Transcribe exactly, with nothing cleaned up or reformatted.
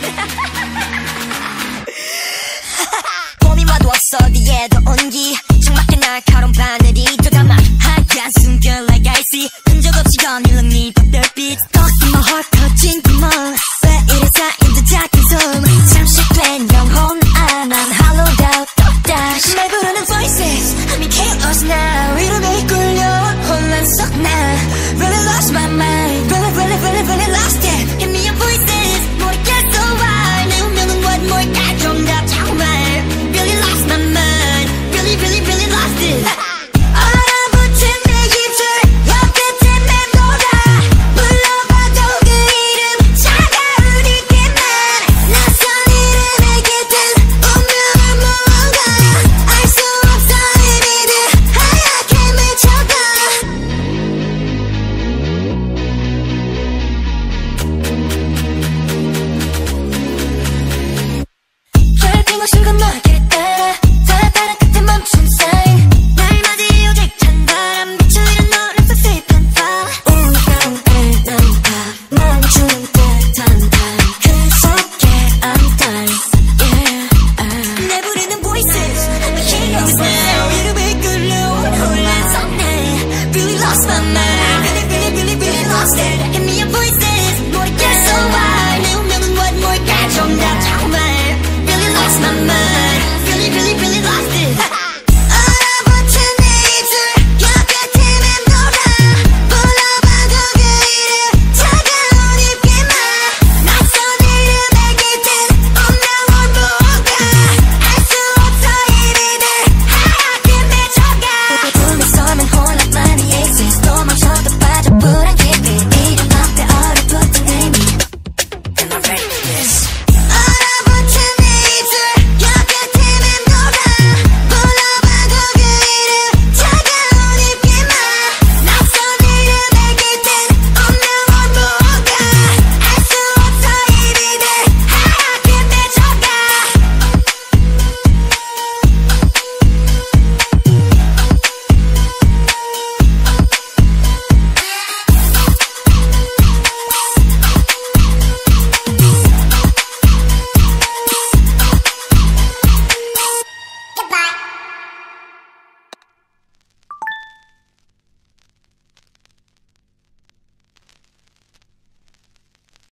봄이 와도 없어 어디에도 온기 창밖에 날카로운 바늘이 또 담아 하얀 숨결 like I see 흔적 없이 거닐는 네 별빛 거기 뭐 헐커진 구멍 왜 이래 쌓인 듯 작은 숨 잠식된 영혼 안한 hollowed out 덕다시 날 부르는 voices I'm in chaos now 이름에 이끌려 혼란 속 나 Really lost my mind Really really really really lost it Hit me up voices 모르겠어 why 내 운명은 what 뭘까 정답 정말 Really lost my mind Really really really lost it 얼어붙은 내 입술 옆끝에 맴돌아 불러봐도 그 이름 차가운 이게만 낯선 이름의 깃든 운명을 뭔가 알 수 없어 이미들 하얗게 맺혀가 결빙어 순간 넌